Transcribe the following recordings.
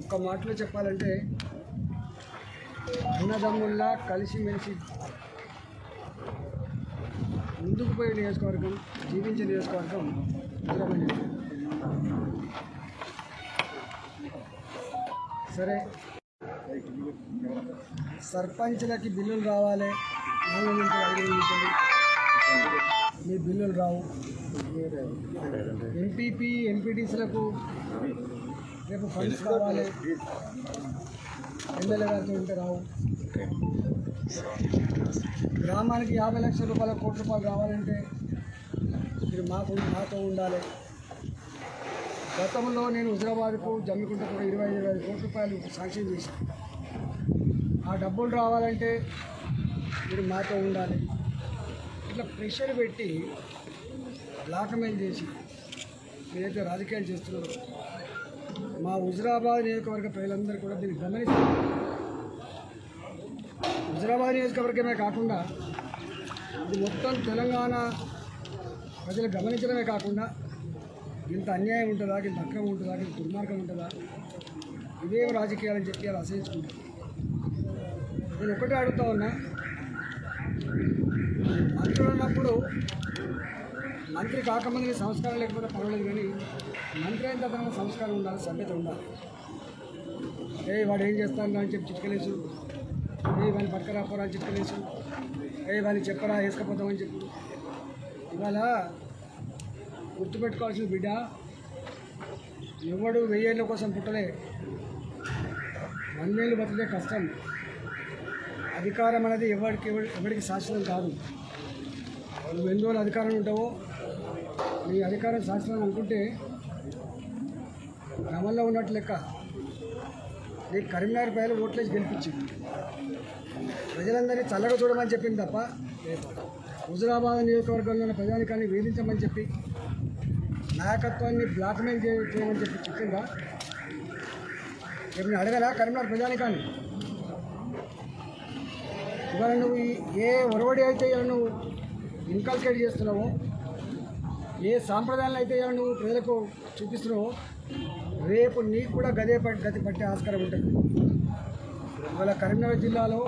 ఒక్క మాటలో చెప్పాలంటే అన్నదమ్ముల్లా కలిసిమెలిసి ముందుకు పోయే నియోజకవర్గం, జీవించే నియోజకవర్గం హుజురాబాద్. సరే, సర్పంచ్లకి బిల్లులు రావాలి, 4 నుంచి 5 నుంచి మీ బిల్లులు రావు. ఎంపీపీ ఎంపీటీసీలకు రేపు ఫండ్స్ కావాలి, ఎమ్మెల్యే గారితో ఉంటే రావు. గ్రామానికి 50 లక్షల రూపాయల కోటి రూపాయలు రావాలంటే మీరు మాతో ఉండాలి. గతంలో నేను హుజురాబాద్కు జమ్మికుంటకు 25 కోట్ల రూపాయలు శాంక్షన్ చేశాను. ఆ డబ్బులు రావాలంటే మీరు మాతో ఉండాలి. ఇట్లా ప్రెషర్ పెట్టి బ్లాక్మెయిల్ చేసి మీరైతే రాజకీయాలు చేస్తున్నారో మా హుజురాబాద్ నియోజకవర్గ ప్రజలందరూ కూడా దీన్ని గమనిస్తారు. హుజురాబాద్ నియోజకవర్గమే కాకుండా ఇది మొత్తం తెలంగాణ ప్రజలు గమనించడమే కాకుండా ఇంత అన్యాయం ఉంటుందా, ఇంత అక్రమం ఉంటుందా, ఇంత దుర్మార్గం ఉంటుందా, ఇదేం రాజకీయాలని చెప్పి అలా అసహించుకుంటారు. నేను ఒకటే అడుగుతా ఉన్నా, మంత్రులు ఉన్నప్పుడు మంత్రి కాకముందు సంస్కారం లేకపోతే పర్వాలేదు, కానీ మంత్రి అయిన తర్వాత సంస్కారం ఉండాలి, సభ్యత ఉండాలి. వాడు ఏం చేస్తాను అని చెప్పి చిట్కలేసు, వాడిని పట్టుకరాపోరా అని చిట్కలేసు, వాడిని చెప్పరా వేసుకపోతామని చెప్పి. ఇవాళ గుర్తుపెట్టుకోవాల్సిన బిడ్డ, ఎవడు 1000 ఏళ్ళ కోసం పుట్టలే, 100 ఏళ్ళు బతికే కష్టం. అధికారం అనేది ఎవరికి శాశ్వతం కాదు. నువ్వు ఎన్ని రోజులు అధికారం ఉంటావో, నీ అధికారం శాశ్వతం అనుకుంటే క్రమంలో ఉన్నట్టు లెక్క. నీకు కరీంనగర్ ప్రజలు ఓట్లేసి గెలిపించింది, ప్రజలందరినీ చల్లగా చూడమని చెప్పింది తప్ప హుజురాబాద్ నియోజకవర్గంలో ఉన్న ప్రజానికాన్ని వేధించమని చెప్పి, నాయకత్వాన్ని బ్లాక్మెయిల్ చేయమని చెప్పి చెప్పిందా? నేను అడగలా కరీంనగర్ ప్రజానికాన్ని? ఇవాళ నువ్వు ఏ ఒరవడి అయితే ఇలా నువ్వు ఇన్కల్కేట్ చేస్తున్నావో, ఏ సాంప్రదాయాలు అయితే ఇలా నువ్వు ప్రజలకు చూపిస్తున్నావో, రేపు నీకు కూడా గతి పట్టే ఆస్కారం ఉంటుంది. ఇవాళ కరీంనగర్ జిల్లాలో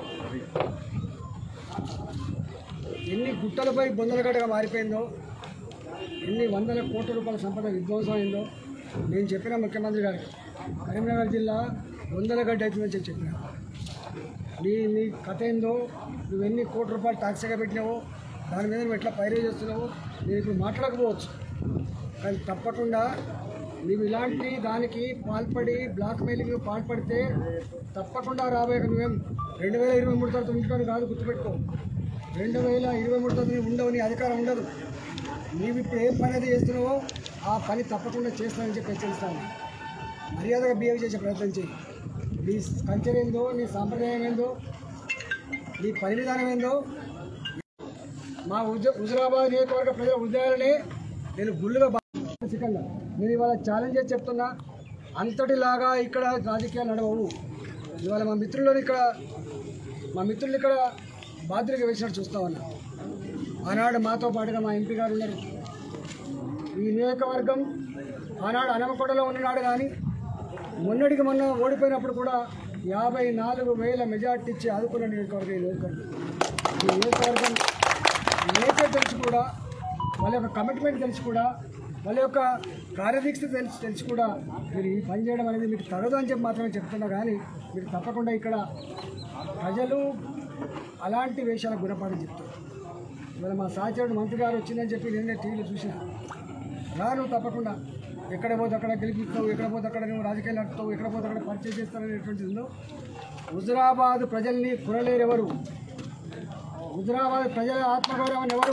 ఎన్ని గుట్టలపై బొందలగడ్డగా మారిపోయిందో, ఎన్ని 100 కోట్ల రూపాయల సంపద విధ్వంసం అయిందో నేను చెప్పిన ముఖ్యమంత్రి గారికి, కరీంనగర్ జిల్లా బొందలగడ్డ అవుతుందని చెప్పిన. నీ కథ ఏందో, నువ్వు ఎన్ని కోట్ల రూపాయలు టాక్సీగా పెట్టినావో, దాని మీద నువ్వు ఎట్లా పైరే చేస్తున్నావో నేను ఇప్పుడు మాట్లాడకపోవచ్చు, కానీ తప్పకుండా నువ్వు ఇలాంటి దానికి పాల్పడి బ్లాక్మెయిలింగ్ పాల్పడితే తప్పకుండా రాబోయే నువ్వేం 2023 తర్వాత ఉంటాను కాదు, గుర్తుపెట్టుకో. 2023 తర్వాత నువ్వు ఉండవు, నీ అధికారం ఉండదు. నీవు ఇప్పుడు ఏం పని అయితే చేస్తున్నావో ఆ పని తప్పకుండా చేస్తానని చెప్పి హెచ్చరిస్తాను. మర్యాదగా బిహేవ్ చేసే ప్రయత్నం చేయి. నీ కల్చర్ ఏందో, నీ సాంప్రదాయం ఏందో, నీ పని విధానం ఏందో మా హుజురాబాద్ నియోజకవర్గ ప్రజల హృదయాలనే నేను గుళ్ళుగా బాగా నేను ఇవాళ ఛాలెంజ్ చేసి చెప్తున్నా. అంతటిలాగా ఇక్కడ రాజకీయాలు నడవవు. ఇవాళ మా మిత్రులు ఇక్కడ బాధ్యతగా వేసినట్టు చూస్తామన్నా. ఆనాడు మాతో పాటుగా మా ఎంపీ గారు ఉన్నారు. ఈ నియోజకవర్గం ఆనాడు అనమకొండలో ఉన్ననాడు కానీ మొన్నటికి మొన్న ఓడిపోయినప్పుడు కూడా 54,000 మెజార్టీ ఇచ్చి ఆదుకున్న నియోజకవర్గం ఈ నియోజకవర్గం నేచర్ తెలిసి కూడా, వాళ్ళ యొక్క కమిట్మెంట్ తెలిసి కూడా, వాళ్ళ యొక్క కార్యదీక్ష తెలిసి కూడా మీరు ఈ పని చేయడం అనేది మీకు తగదు అని చెప్పి మాత్రమే చెప్తున్నా. కానీ మీరు తప్పకుండా ఇక్కడ ప్రజలు అలాంటి వేషాలకు గుణపాఠం చెప్తారు. ఇవాళ మా సహచరుడు మంత్రి గారు వచ్చిందని చెప్పి నేనే టీవీలో చూసిన. నువ్వు తప్పకుండా ఎక్కడ పోతే అక్కడ గెలిపిస్తావు, ఎక్కడ పోతే అక్కడ నువ్వు రాజకీయాలు నడుపుతావు, ఎక్కడ పోతే అక్కడ పరిచయం చేస్తారనేటువంటిది ఉందో. హుజురాబాద్ ప్రజల్ని కురలేరెవరు, హుజురాబాద్ ప్రజల ఆత్మగౌరవాన్ని ఎవరు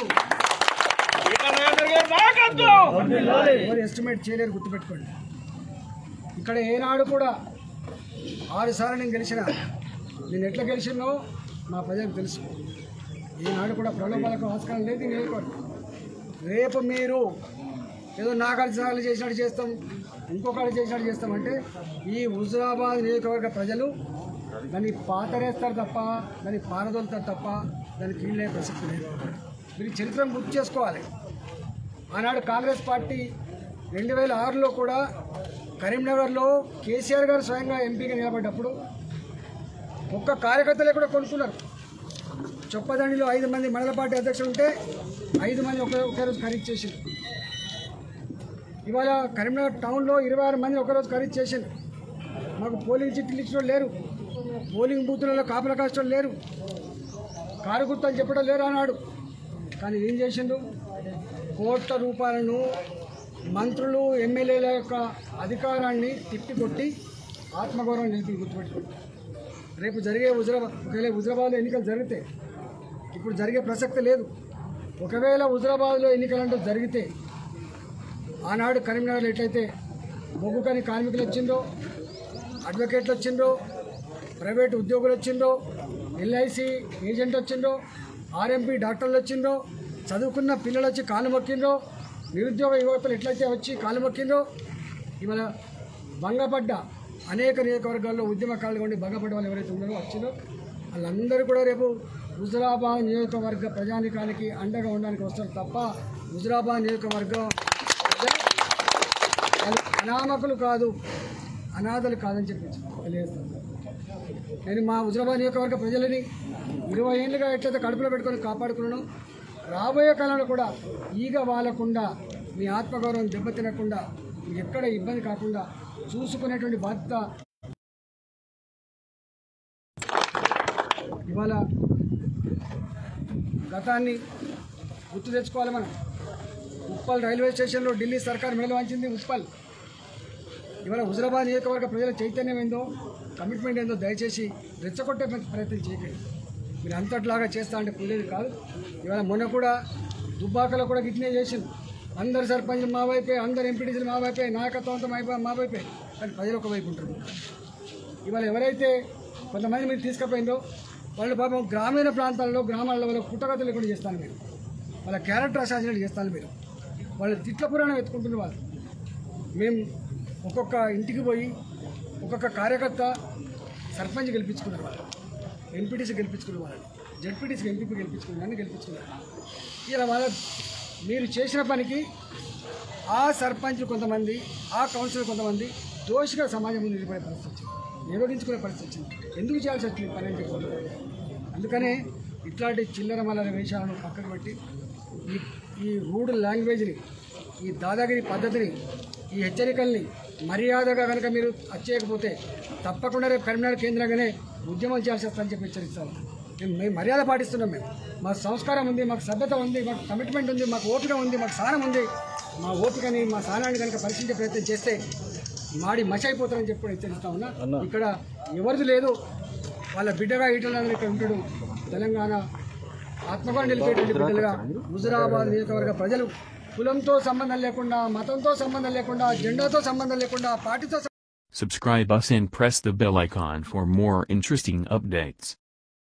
ఎస్టిమేట్ చేయలేరు, గుర్తుపెట్టుకోండి. ఇక్కడ ఏనాడు కూడా 6 సార్లు నేను గెలిచిన, నేను ఎట్లా గెలిచినో మా ప్రజలకు తెలుసు. ఈనాడు కూడా ప్రలోభాలకు ఆస్కారం లేదు. నియోజకవర్గం రేపు మీరు ఏదో నాగార్జున చేసినట్టు చేస్తాం, ఇంకొకటి చేసినట్టు చేస్తామంటే ఈ హుజురాబాద్ నియోజకవర్గ ప్రజలు దాన్ని పాతరేస్తారు తప్ప, దాన్ని పారదోలుతారు తప్ప దానికి వీళ్ళే ప్రసక్తి లేదు. మీరు చరిత్రను గుర్తు చేసుకోవాలి. ఆనాడు కాంగ్రెస్ పార్టీ 2006లో కూడా కరీంనగర్లో కేసీఆర్ గారు స్వయంగా ఎంపీగా నిలబడ్డప్పుడు ఒక్క కార్యకర్తలే కూడా కొనుక్కున్నారు. చొప్పదండిలో 5 మంది మండల పార్టీ అధ్యక్షులు ఉంటే 5 మంది ఒకే రోజు ఖరీదు చేసింది. ఇవాళ కరీంనగర్ టౌన్లో 26 మంది ఒకరోజు ఖరీదు చేసింది. మాకు పోలింగ్ చిట్లు ఇచ్చిన లేరు, పోలింగ్ బూతులలో కాపలా కాస్టోళ్ళు లేరు, కారు గుర్తు అని చెప్పడం లేరు అన్నాడు. కానీ ఏం చేసిండు? కోట్ల రూపాయలను మంత్రులు ఎమ్మెల్యేల యొక్క అధికారాన్ని తిప్పికొట్టి ఆత్మగౌరవం నిలిపి గుర్తుపెట్టుకోండి. రేపు జరిగే ఒకవేళ హుజరాబాద్లో ఎన్నికలు జరిగితే, ఇప్పుడు జరిగే ప్రసక్తి లేదు, ఒకవేళ హుజరాబాద్లో ఎన్నికలంటూ జరిగితే ఆనాడు కరీంనగర్లో ఎట్లయితే బొగ్గు కాని కార్మికులు వచ్చిండ్రో, అడ్వకేట్లు వచ్చిండ్రో, ప్రైవేట్ ఉద్యోగులు వచ్చిండ్రో, ఎల్ఐసి ఏజెంట్ వచ్చిండ్రో, ఆర్ఎంపీ డాక్టర్లు వచ్చిండ్రో, చదువుకున్న పిల్లలు వచ్చి కాలు మొక్కిండ్రో, నిరుద్యోగ యువకులు ఎట్లయితే వచ్చి కాలు మొక్కిండ్రో, ఇవాళ భంగపడ్డ అనేక నియోజకవర్గాల్లో ఉద్యమకారులుగా ఉండి భంగపడ్డ వాళ్ళు ఎవరైతే ఉన్నారో వచ్చిందో వాళ్ళందరూ కూడా రేపు హుజరాబాద్ నియోజకవర్గ ప్రజానికానికి అండగా ఉండడానికి వస్తారు తప్ప హుజరాబాద్ నియోజకవర్గం వాళ్ళు అనామకులు కాదు, అనాథలు కాదని చెప్పి తెలియజేస్తాను. నేను మా హుజరాబాద్ నియోజకవర్గ ప్రజలని 20 ఏళ్ళుగా ఎట్లయితే కడుపులో పెట్టుకొని కాపాడుకున్నాను, రాబోయే కాలంలో కూడా ఈగ వాలకుండా, మీ ఆత్మగౌరవం దెబ్బతినకుండా, మీకు ఎక్కడ ఇబ్బంది కాకుండా చూసుకునేటువంటి బాధ్యత ఇవాళ గతాన్ని గుర్తు తెచ్చుకోవాలి మనం. ఉప్పల్ రైల్వే స్టేషన్లో ఢిల్లీ సర్కార్ మెడలు వంచింది ఉప్పల్. ఇవాళ హుజరాబాద్ నియోజకవర్గ ప్రజల చైతన్యం ఏందో, కమిట్మెంట్ ఏందో దయచేసి రెచ్చగొట్టే ప్రయత్నం చేయకండి. మీరు అంతట్లాగా చేస్తా అంటే కూలేది కాదు. ఇవాళ మొన్న కూడా దుబ్బాకలో కూడా గిట్నే చేసింది. అందరు సర్పంచ్లు మా వైపే, అందరు ఎంపీటీసీలు మా వైపే, నాయకత్వం అంతా మా వైపే, కానీ ప్రజలు ఒక వైపు ఉంటారు. ఇవాళ ఎవరైతే కొంతమంది మీరు తీసుకుపోయిందో వాళ్ళు పాపం గ్రామీణ ప్రాంతాల్లో గ్రామాల్లో వాళ్ళ పుట్టగతులు లేకుండా చేస్తాను మీరు, వాళ్ళ క్యారెక్టర్ అసాసినేట్ చేస్తాను మీరు, వాళ్ళ తిట్ల పురాణం ఎత్తుకుంటున్న వాళ్ళు. మేము ఒక్కొక్క ఇంటికి పోయి ఒక్కొక్క కార్యకర్త సర్పంచ్ గెలిపించుకున్నారు, వాళ్ళు ఎంపీటీసీ గెలిపించుకున్న వాళ్ళు, జెడ్పీటీసీకి ఎంపీపీ గెలిపించుకున్నారు, అన్నీ గెలిపించుకున్నారు. ఇలా వాళ్ళ మీరు చేసిన పనికి ఆ సర్పంచ్ కొంతమంది, ఆ కౌన్సిలర్ కొంతమంది దోషిగా సమాజం ముందు నిలబడే పరిస్థితి వచ్చింది, నిరోధించుకునే పరిస్థితి వచ్చింది. ఎందుకు చేయాల్సి వచ్చింది పని అని చెప్పి. అందుకనే ఇట్లాంటి చిల్లర మల్లర వేషాలను పక్కకు పెట్టి ఈ రూడ్ లాంగ్వేజ్ని, ఈ దాదాగిరి పద్ధతిని, ఈ హెచ్చరికల్ని మర్యాదగా కనుక మీరు వచ్చేయకపోతే తప్పకుండా రేపు కరీంనగర్ కేంద్రంగానే ఉద్యమం చేయాల్సి వస్తుందని చెప్పి హెచ్చరిస్తాను. మేము మర్యాద పాటిస్తున్నాం, మేము మాకు సంస్కారం ఉంది, మాకు సభ్యత ఉంది, మాకు కమిట్మెంట్ ఉంది, మాకు ఓపిక ఉంది, మాకు సహనం ఉంది. మా ఓపికని, మా సహనాన్ని కనుక పరీక్షించే ప్రయత్నం చేస్తే మాడి మష అయిపోతారని చెప్పి హెచ్చరిస్తా ఉన్నా. ఇక్కడ ఎవరిది లేదు, వాళ్ళ బిడ్డగా ఈటలని ఇక్కడ ఉంటాడు. తెలంగాణ ఆత్మగౌరవం నిలిపేటువంటి బిడ్డలుగా హుజరాబాద్ నియోజకవర్గ ప్రజలు కులంతో సంబంధం లేకుండా, మతంతో సంబంధం లేకుండా, జెండాతో సంబంధం లేకుండా, పార్టీతో Subscribe us and press the bell icon for more interesting updates.